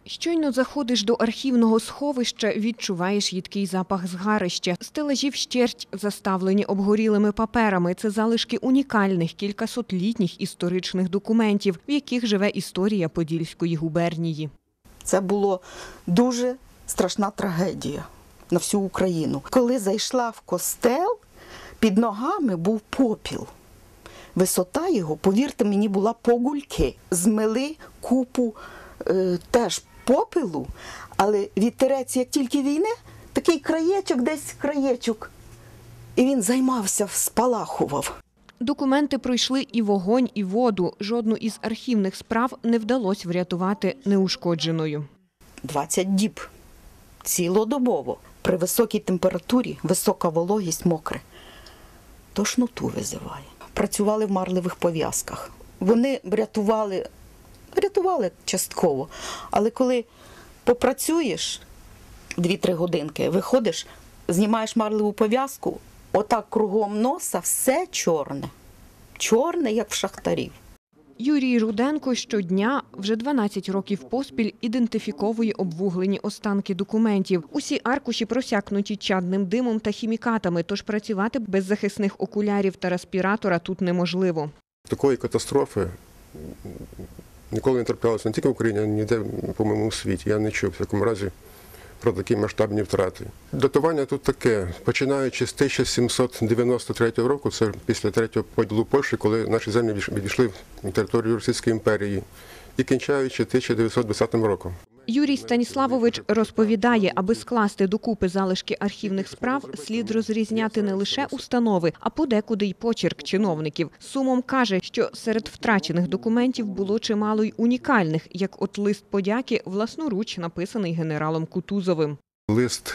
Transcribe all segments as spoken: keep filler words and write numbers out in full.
Щойно заходиш до архівного сховища, відчуваєш їдкий запах згарища. Стелажі вщерть заставлені обгорілими паперами. Це залишки унікальних кількасотлітніх історичних документів, в яких живе історія Подільської губернії. Це була дуже страшна трагедія на всю Україну. Коли зайшла в костел, під ногами був попіл. Висота його, повірте мені, була по гульки. Змили купу е, теж попелу, але вітерець, як тільки війни, такий краєчок, десь краєчок. І він займався, спалахував. Документи пройшли і вогонь, і воду. Жодну із архівних справ не вдалося врятувати неушкодженою. двадцять діб. Цілодобово. При високій температурі, висока вологість, мокре. Тошноту визиває. Працювали в марлевих пов'язках. Вони врятували, врятували частково. Але коли попрацюєш дві-три годинки, виходиш, знімаєш марлеву пов'язку, отак кругом носа все чорне. Чорне, як в шахтарів. Юрій Руденко щодня, вже дванадцять років поспіль, ідентифіковує обвуглені останки документів. Усі аркуші просякнуті чадним димом та хімікатами, тож працювати без захисних окулярів та респіратора тут неможливо. Такої катастрофи ніколи не траплялося не тільки в Україні, а ніде, по-моєму, у світі. Я не чув, в такому разі, про такі масштабні втрати. Датування тут таке, починаючи з тисяча сімсот дев'яносто третього року, це після третього поділу Польщі, коли наші землі відійшли на територію Російської імперії, і кінчаючи тисяча дев'ятсот двадцятим роком. Юрій Станіславович розповідає, аби скласти докупи залишки архівних справ, слід розрізняти не лише установи, а подекуди й почерк чиновників. З сумом каже, що серед втрачених документів було чимало й унікальних, як от лист подяки, власноруч написаний генералом Кутузовим. Лист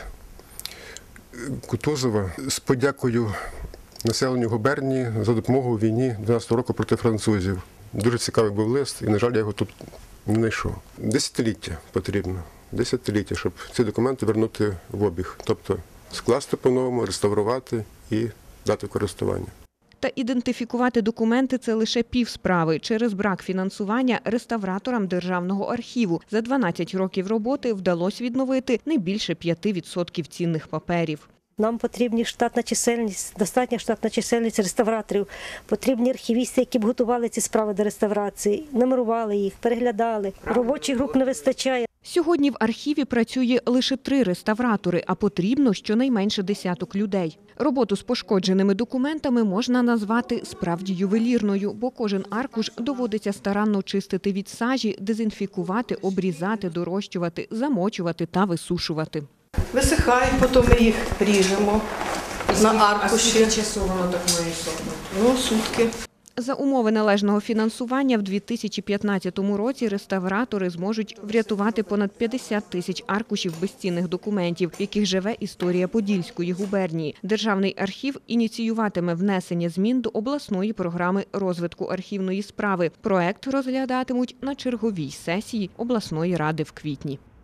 Кутузова з подякою населенню губернії за допомогу у війні дванадцятого року проти французів. Дуже цікавий був лист, і, на жаль, я його тут не знайшов. Десятиліття потрібно, десятиліття, щоб ці документи вернути в обіг. Тобто скласти по-новому, реставрувати і дати в користування. Та ідентифікувати документи – це лише півсправи. Через брак фінансування реставраторам Державного архіву за дванадцять років роботи вдалося відновити не більше п'яти відсотків цінних паперів. Нам потрібна штатна чисельність, достатня штатна чисельність реставраторів, потрібні архівісти, які б готували ці справи до реставрації, нумерували їх, переглядали. Робочих груп не вистачає. Сьогодні в архіві працює лише три реставратори, а потрібно щонайменше десяток людей. Роботу з пошкодженими документами можна назвати справді ювелірною, бо кожен аркуш доводиться старанно чистити від сажі, дезінфікувати, обрізати, дорощувати, замочувати та висушувати. Висихає, потім ми їх ріжемо на аркуші. А часу воно так має сохнути? Ну, сутки. За умови належного фінансування в дві тисячі п'ятнадцятому році реставратори зможуть врятувати понад п'ятдесят тисяч аркушів безцінних документів, в яких живе історія Подільської губернії. Державний архів ініціюватиме внесення змін до обласної програми розвитку архівної справи. Проект розглядатимуть на черговій сесії обласної ради в квітні.